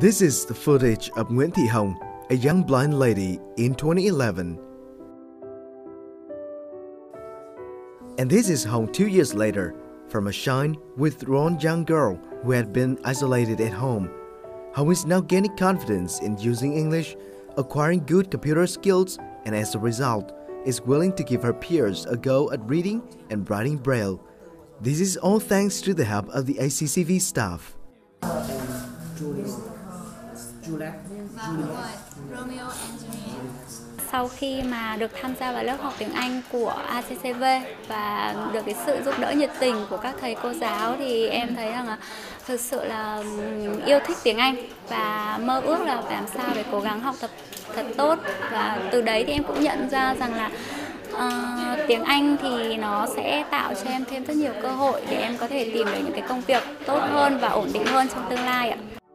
This is the footage of Nguyễn Thị Hồng, a young blind lady in 2011. And this is Hồng 2 years later, from a shy, withdrawn young girl who had been isolated at home. Hồng is now gaining confidence in using English, acquiring good computer skills, and as a result, is willing to give her peers a go at reading and writing Braille. This is all thanks to the help of the ACCV staff. Sau khi mà được tham gia vào lớp học tiếng Anh của ACCV và được cái sự giúp đỡ nhiệt tình của các thầy cô giáo thì em thấy rằng là thực sự là yêu thích tiếng Anh và mơ ước là phải làm sao để cố gắng học tập thật tốt, và từ đấy thì em cũng nhận ra rằng là tiếng Anh thì nó sẽ tạo cho em thêm rất nhiều cơ hội để em có thể tìm được những cái công việc tốt hơn và ổn định hơn trong tương lai ạ.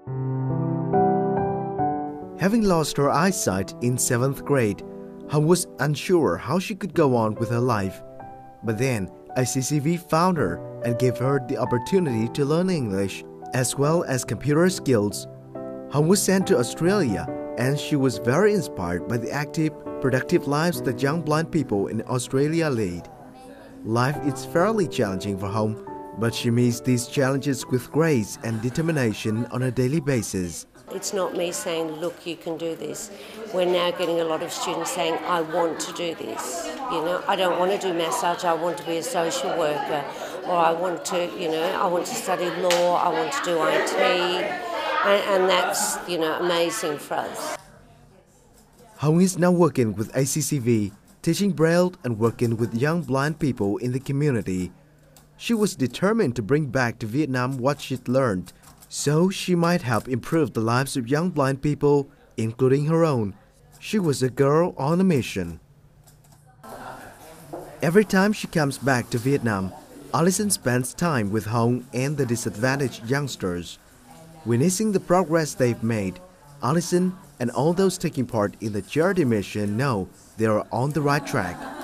Having lost her eyesight in 7th grade, Hồng was unsure how she could go on with her life. But then, ACCV found her and gave her the opportunity to learn English as well as computer skills. Hồng was sent to Australia, and she was very inspired by the active, productive lives that young blind people in Australia lead. Life is fairly challenging for Hồng, but she meets these challenges with grace and determination on a daily basis. It's not me saying, look, you can do this. We're now getting a lot of students saying, I want to do this. You know, I don't want to do massage, I want to be a social worker. Or I want to, I want to study law, I want to do IT. And that's, amazing for us. Hồng is now working with ACCV, teaching Braille and working with young blind people in the community. She was determined to bring back to Vietnam what she'd learned, so she might help improve the lives of young blind people, including her own. She was a girl on a mission. Every time she comes back to Vietnam, Allison spends time with Hồng and the disadvantaged youngsters. Witnessing the progress they've made, Allison and all those taking part in the charity mission know they are on the right track.